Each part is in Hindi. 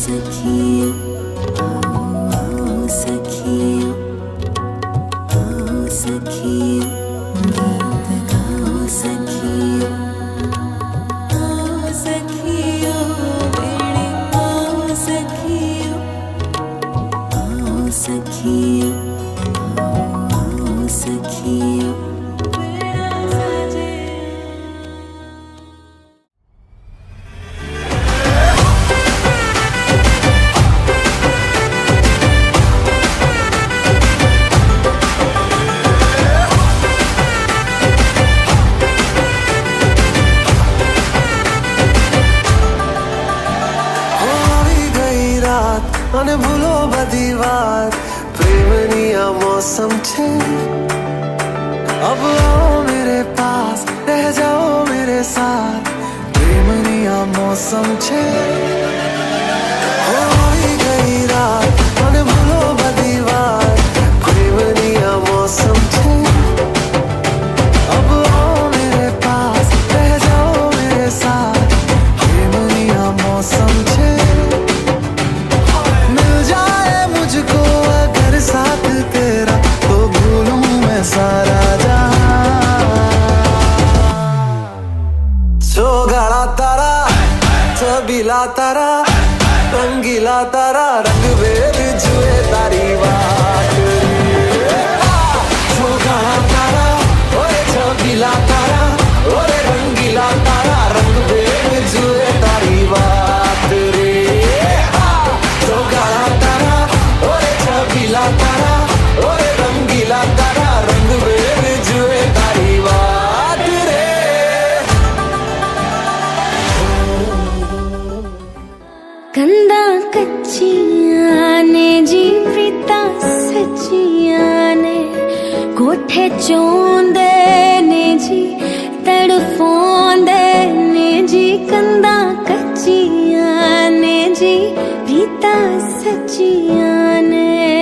सखियों, आओ सखियों, आओ सखियों, गीत गाओ सखियों, आओ सखियों, बेड़े आओ सखियों, आओ सखियों, आओ सखियों। અને ભૂલો બધી વાત પ્રેમની આ मौसम छे। अब आओ मेरे पास, रह जाओ मेरे साथ, प्रेमनी आ मौसम छे। होई गई रात અને ભૂલો બધી વાત प्रेमनी आ मौसम छे। अब आओ मेरे पास, रह जाओ मेरे साथ, प्रेमनी आ मौसम छे। मुझको अगर साथ तेरा तो भूलूं मैं सारा जहां। चौगाड़ा तारा, छबीला तारा, रंगीला तारा, रंग भेद जुए तारी बात। चौगाड़ा तारा, ओरे छबीला तारा, ओरे रंगीला तारा, रंग भेद जुए तारी बात रे। चौगाड़ा तारा, छबीला तारा, ओरे रंगीला तारा, रंग भेद जुए तारी बात रे। कंधा कच्चियां ने जी प्रीता सच्चियां ने, कोठे चोंदे ने जी तड़फोंदे ने जी। कंधा कच्चियां ने जी प्रीता सच्चियां ने,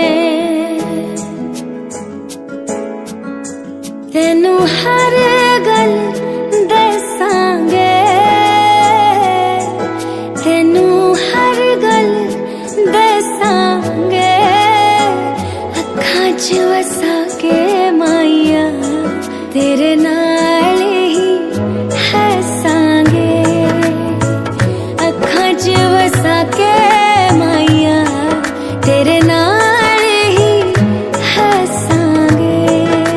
तेनू हर गल दसांगे, तेनू हर गल दसांगे, अखां च वसा के माइया तेरे नाल ही हसांगे। अखां च वसा के माइया तेरे नाल ही हसांगे।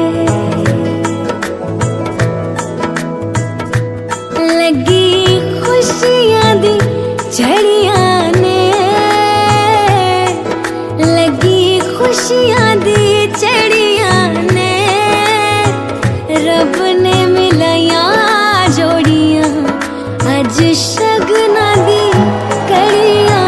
लगी खुशियां दी झड़ियां ने, लगी खुशियां दी झड़ियां ने, रब ने मिलाया जोड़ियां अज शगना दी कड़ियां।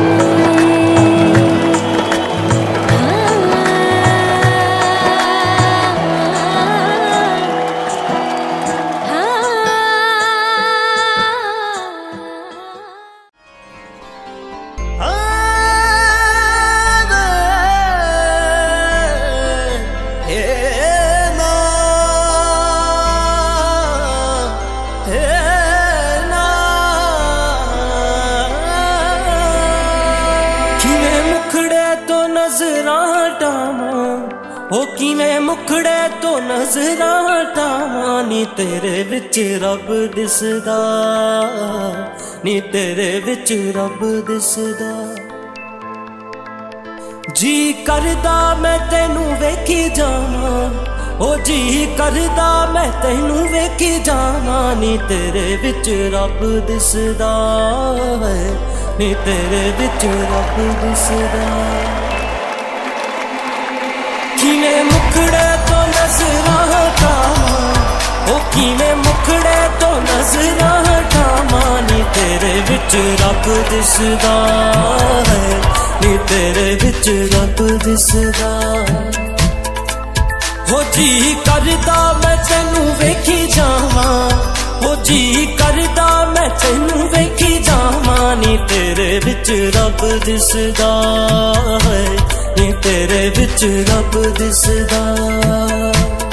किवें मुखड़े तो नजरां टावां नी तेरे विच रब दिसदा, नी तेरे विच रब दिसदा। जी करदा मैं तैनू वेखी जावां, ओ जी करदा मैं तैनू वेखी जावां, नी तेरे विच रब दिसदा, नी तेरे विच रब दिसदा। किवें मुखड़े तो नजरां टावां, ओ किवें मुखड़े तो नजरां टावां, नी तेरे विच रब दिसदा, नी तेरे विच रब दिसदा। हो जी करदा मैं तैनू वेखी जावां, हो जी करदा मैं तैनू वेखी जावां, नी तेरे विच रब दिसदा, नी तेरे विच रब दिसदा।